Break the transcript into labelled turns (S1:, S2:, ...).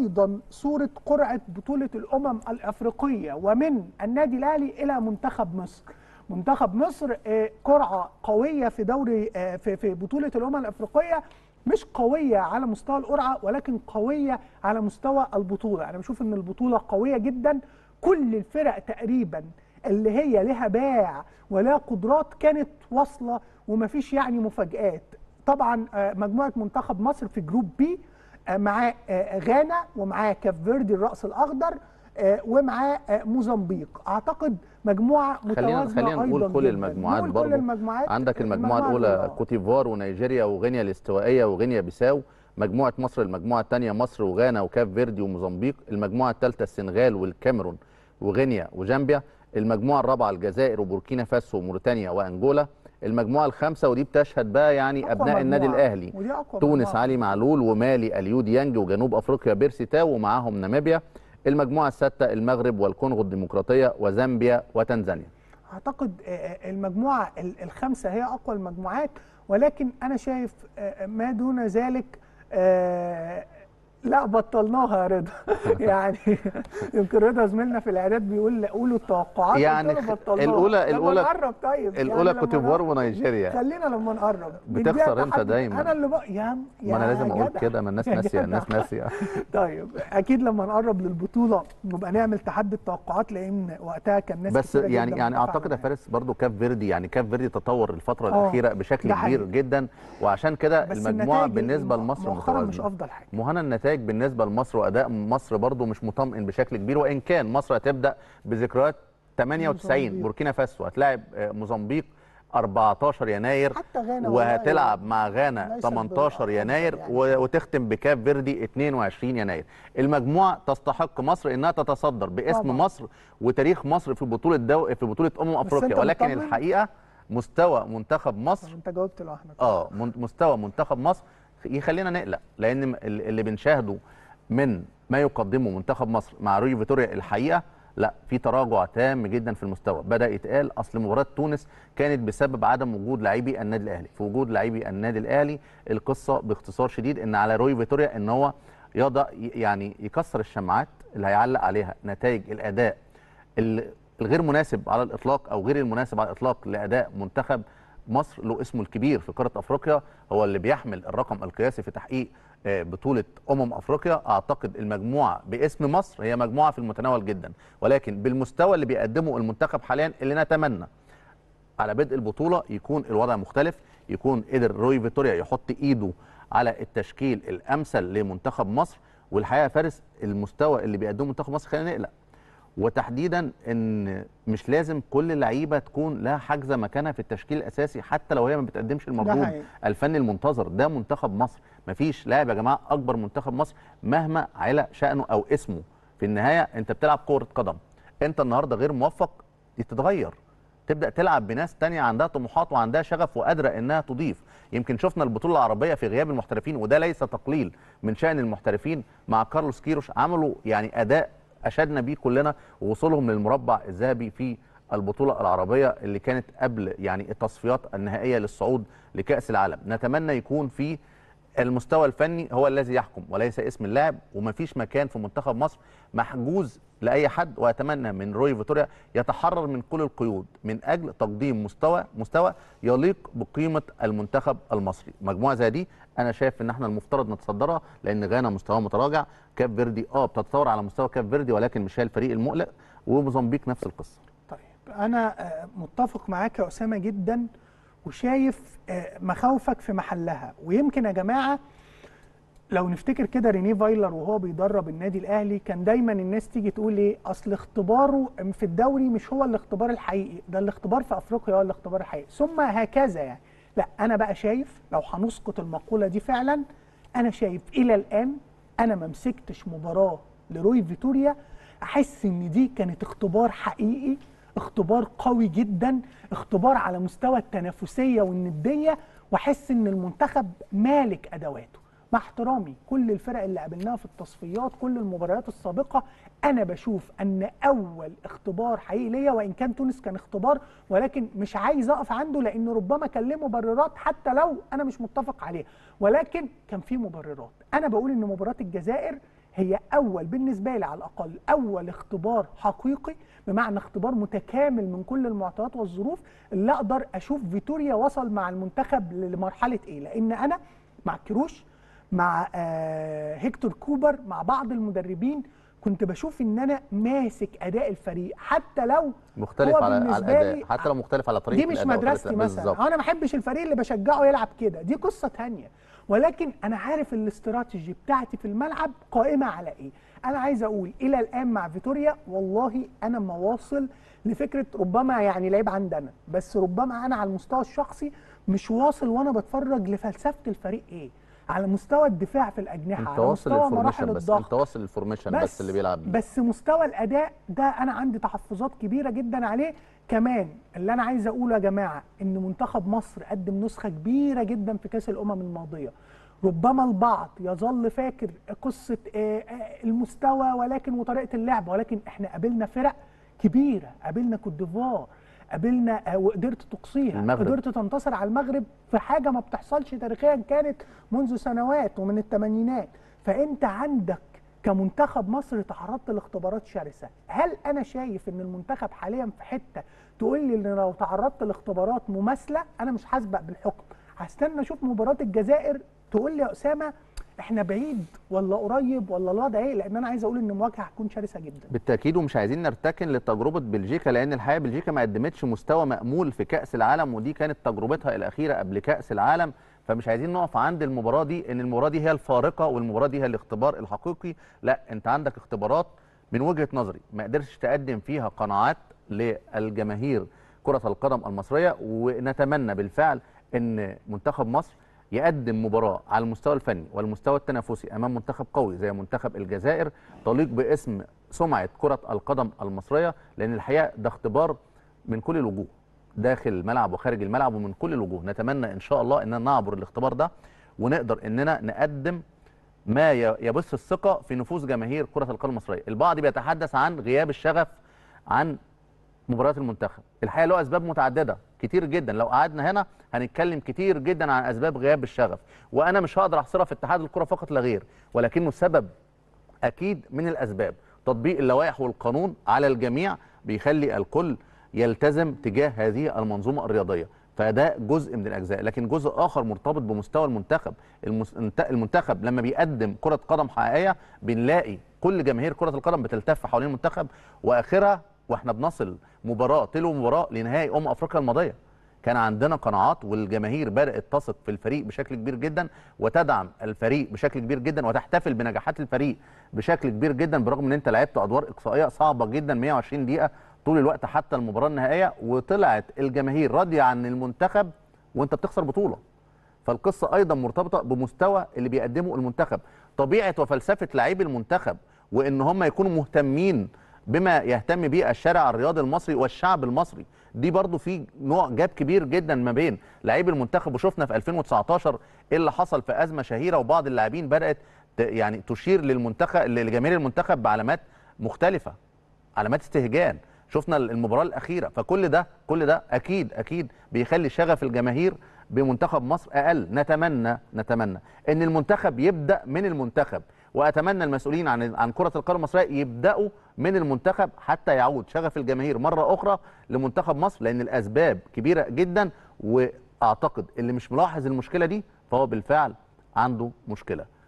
S1: ايضا صوره قرعه بطوله الامم الافريقيه ومن النادي الاهلي الى منتخب مصر. منتخب مصر قرعه قويه في دوري في بطوله الامم الافريقيه، مش قويه على مستوى القرعه ولكن قويه على مستوى البطوله. انا بشوف ان البطوله قويه جدا، كل الفرق تقريبا اللي هي لها باع ولها قدرات كانت واصله ومفيش يعني مفاجآت. طبعا مجموعه منتخب مصر في جروب بي معاه غانا ومعاه كاف فيردي الرأس الأخضر ومعاه موزمبيق. اعتقد مجموعه متوازنه
S2: خلينا
S1: ايضا
S2: نقول كل
S1: جدا.
S2: المجموعات
S1: نقول
S2: برضو.
S1: كل المجموعات.
S2: عندك المجموعه الاولى كوتيفوار ونيجيريا وغينيا الاستوائيه وغينيا بيساو. مجموعه مصر المجموعه الثانيه مصر وغانا وكاف فيردي وموزمبيق. المجموعه الثالثه السنغال والكاميرون وغينيا وجامبيا. المجموعه الرابعه الجزائر وبوركينا فاسو وموريتانيا وانجولا. المجموعه الخامسه ودي بتشهد بقى يعني ابناء النادي الاهلي، تونس علي معلول ومالي اليو ديانج وجنوب افريقيا بيرسي تاو ومعاهم ناميبيا. المجموعه السادسه المغرب والكونغو الديمقراطيه وزامبيا وتنزانيا.
S1: اعتقد المجموعه الخامسه هي اقوى المجموعات، ولكن انا شايف ما دون ذلك لا بطلناها يا رضا. يعني يمكن رضا زميلنا في الاعداد بيقول قولوا التوقعات،
S2: يعني
S1: الاولى لما نقرب. طيب
S2: الاولى يعني كوتيفوار ونيجيريا.
S1: خلينا لما نقرب.
S2: بتخسر انت دايما.
S1: انا اللي
S2: ما انا لازم اقول كده، ما الناس ناسيه، الناس ناسيه.
S1: طيب اكيد لما نقرب للبطوله نبقى نعمل تحدي التوقعات، لان وقتها كان ناس
S2: بس يعني اعتقد يا فارس برضو كاف فيردي، يعني كاف فيردي تطور الفتره الاخيره بشكل كبير جدا، وعشان كده المجموعه بالنسبه لمصر
S1: مؤخرا مش افضل حاجه.
S2: مهنا النتائج بالنسبه لمصر واداء مصر برضو مش مطمئن بشكل كبير، وان كان مصر هتبدا بذكريات 98 بوركينا فاسو هتلاعب موزمبيق 14 يناير
S1: حتى غانا
S2: وهتلعب مع غانا 18 يناير يعني. وتختم بكاف فيردي 22 يناير. المجموعه تستحق مصر انها تتصدر باسم طبعا. مصر وتاريخ مصر في بطوله افريقيا، ولكن الحقيقه مستوى منتخب مصر
S1: انت جاوبت لوحدك.
S2: مستوى منتخب مصر يخلينا نقلق، لان اللي بنشاهده من ما يقدمه منتخب مصر مع روي فيتوريا الحقيقه لا، في تراجع تام جدا في المستوى. بدا يتقال اصل مباراه تونس كانت بسبب عدم وجود لاعبي النادي الاهلي. في وجود لاعبي النادي الاهلي القصه باختصار شديد ان على روي فيتوريا ان هو يقدر يعني يكسر الشماعات اللي هيعلق عليها نتائج الاداء الغير مناسب على الاطلاق او غير المناسب على الاطلاق لاداء منتخب مصر له اسمه الكبير في قاره افريقيا، هو اللي بيحمل الرقم القياسي في تحقيق بطوله اعتقد المجموعه باسم مصر هي مجموعه في المتناول جدا، ولكن بالمستوى اللي بيقدمه المنتخب حاليا اللي نتمنى على بدء البطوله يكون الوضع مختلف، يكون قدر روي فيتوريا يحط ايده على التشكيل الامثل لمنتخب مصر. والحقيقه فارس المستوى اللي بيقدمه منتخب مصر خلينا نقلق، وتحديدا ان مش لازم كل اللعيبه تكون لها حاجزه مكانها في التشكيل الاساسي حتى لو هي ما بتقدمش المردود الفني المنتظر. ده منتخب مصر، مفيش لاعب يا جماعه اكبر منتخب مصر مهما علا شانه او اسمه. في النهايه انت بتلعب كره قدم، انت النهارده غير موفق تتغير، تبدا تلعب بناس تانية عندها طموحات وعندها شغف وقادره انها تضيف. يمكن شفنا البطوله العربيه في غياب المحترفين، وده ليس تقليل من شان المحترفين مع كارلوس كيروش، عملوا يعني اداء اشدنا بيه كلنا ووصولهم للمربع الذهبي في البطوله العربيه اللي كانت قبل يعني التصفيات النهائيه للصعود لكاس العالم. نتمنى يكون في المستوى الفني هو الذي يحكم وليس اسم اللاعب، ومفيش مكان في منتخب مصر محجوز لاي حد، واتمنى من روي فيتوريا يتحرر من كل القيود من اجل تقديم مستوى يليق بقيمه المنتخب المصري. مجموعه زي دي انا شايف ان احنا المفترض نتصدرها، لان غانا مستواه متراجع، كاب فيردي بتتطور على مستوى كاب فيردي ولكن مش هي الفريق المقلق، وموزمبيق نفس القصه.
S1: طيب انا متفق معاك يا اسامه جدا، وشايف مخاوفك في محلها. ويمكن يا جماعه لو نفتكر كده رينيه فايلر وهو بيدرب النادي الاهلي كان دايما الناس تيجي تقول ايه، اصل اختباره في الدوري مش هو الاختبار الحقيقي، ده الاختبار في افريقيا هو الاختبار الحقيقي، ثم هكذا يعني. لا انا بقى شايف لو هنسقط المقوله دي فعلا، انا شايف الى الان انا ما مسكتش مباراه لروي فيتوريا احس ان دي كانت اختبار حقيقي، اختبار قوي جدا، اختبار على مستوى التنافسيه والنديه، واحس ان المنتخب مالك ادواته. مع احترامي كل الفرق اللي قابلناها في التصفيات، كل المباريات السابقه، انا بشوف ان اول اختبار حقيقي ليا، وان كان تونس كان اختبار، ولكن مش عايز اقف عنده لان ربما كان له مبررات حتى لو انا مش متفق عليها، ولكن كان في مبررات. انا بقول ان مباراه الجزائر هي اول بالنسبه لي على الاقل اول اختبار حقيقي، بمعنى اختبار متكامل من كل المعطيات والظروف اللي اقدر اشوف فيتوريا وصل مع المنتخب لمرحله ايه. لان انا مع كيروش، مع هيكتور كوبر، مع بعض المدربين كنت بشوف ان انا ماسك اداء الفريق حتى لو
S2: مختلف
S1: هو
S2: على
S1: بالنسبة
S2: الاداء،
S1: لي
S2: حتى لو مختلف على طريقه
S1: دي مش
S2: الاداء
S1: مدرستي مثلا، انا ما بحبش الفريق اللي بشجعه يلعب كده، دي قصه ثانيه. ولكن انا عارف الاستراتيجي بتاعتي في الملعب قائمه على ايه. انا عايز اقول الى الان مع فيتوريا والله انا ما واصل لفكره، ربما يعني لعيب عندنا، بس ربما انا على المستوى الشخصي مش واصل وانا بتفرج لفلسفه الفريق ايه، على مستوى الدفاع في الاجنحه، على مستوى مراحل الضغط.
S2: انت واصل الفورميشن بس اللي بيلعب بيه.
S1: بس مستوى الاداء ده انا عندي تحفظات كبيره جدا عليه. كمان اللي انا عايز اقوله يا جماعه ان منتخب مصر قدم نسخه كبيره جدا في كاس الامم الماضيه. ربما البعض يظل فاكر قصه المستوى ولكن وطريقه اللعب، ولكن احنا قابلنا فرق كبيره، قابلنا كوت ديفوار، قابلنا وقدرت تقصيها،
S2: المغرب.
S1: قدرت تنتصر على المغرب في حاجه ما بتحصلش تاريخيا، كانت منذ سنوات ومن الثمانينات. فانت عندك كمنتخب مصر تعرضت لاختبارات شرسه. هل انا شايف ان المنتخب حاليا في حته تقول لي ان لو تعرضت لاختبارات مماثله انا مش هسبق بالحكم؟ هستنى اشوف مباراه الجزائر تقول لي يا اسامه احنا بعيد ولا قريب ولا الوضع ايه، لان انا عايز اقول ان المواجهه هتكون شرسه جدا
S2: بالتاكيد. ومش عايزين نرتكن لتجربه بلجيكا، لان الحقيقه بلجيكا ما قدمتش مستوى مأمول في كاس العالم، ودي كانت تجربتها الاخيره قبل كاس العالم. فمش عايزين نقف عند المباراه دي ان المباراه دي هي الفارقه والمباراه دي هي الاختبار الحقيقي. لا، انت عندك اختبارات من وجهه نظري ما قدرتش تقدم فيها قناعات للجماهير كره القدم المصريه. ونتمنى بالفعل ان منتخب مصر يقدم مباراه على المستوى الفني والمستوى التنافسي امام منتخب قوي زي منتخب الجزائر تليق باسم سمعه كره القدم المصريه، لان الحقيقه ده اختبار من كل الوجوه، داخل الملعب وخارج الملعب ومن كل الوجوه. نتمنى ان شاء الله اننا نعبر الاختبار ده ونقدر اننا نقدم ما يبث الثقه في نفوس جماهير كره القدم المصريه. البعض بيتحدث عن غياب الشغف عن مباريات المنتخب، الحقيقه له اسباب متعدده كتير جدا، لو قعدنا هنا هنتكلم كتير جدا عن اسباب غياب الشغف، وانا مش هقدر احصرها في اتحاد الكره فقط لا غير، ولكنه سبب اكيد من الاسباب. تطبيق اللوائح والقانون على الجميع بيخلي الكل يلتزم تجاه هذه المنظومه الرياضيه، فده جزء من الاجزاء. لكن جزء اخر مرتبط بمستوى المنتخب. المنتخب لما بيقدم كره قدم حقيقيه بنلاقي كل جماهير كره القدم بتلتف حوالين المنتخب، واخرها واحنا بنصل مباراه تلو مباراه لنهائي افريقيا الماضيه كان عندنا قناعات، والجماهير بدات تثق في الفريق بشكل كبير جدا وتدعم الفريق بشكل كبير جدا وتحتفل بنجاحات الفريق بشكل كبير جدا، برغم ان انت لعبت ادوار اقصائيه صعبه جدا 120 دقيقه طول الوقت حتى المباراه النهائيه، وطلعت الجماهير راضيه عن المنتخب وانت بتخسر بطوله. فالقصه ايضا مرتبطه بمستوى اللي بيقدمه المنتخب، طبيعه وفلسفه لاعبي المنتخب، وان هم يكونوا مهتمين بما يهتم به الشارع الرياضي المصري والشعب المصري. دي برضو في نوع جاب كبير جدا ما بين لاعبي المنتخب، وشفنا في 2019 ايه اللي حصل في ازمه شهيره، وبعض اللاعبين بدات يعني تشير للمنتخب لجماهير المنتخب بعلامات مختلفه، علامات استهجان. شفنا المباراه الاخيره، فكل ده اكيد بيخلي شغف الجماهير بمنتخب مصر اقل. نتمنى ان المنتخب يبدا من المنتخب، واتمنى المسؤولين عن كره القدم المصريه يبداوا من المنتخب حتى يعود شغف الجماهير مره اخرى لمنتخب مصر، لان الاسباب كبيره جدا. واعتقد اللي مش ملاحظ المشكله دي فهو بالفعل عنده مشكله.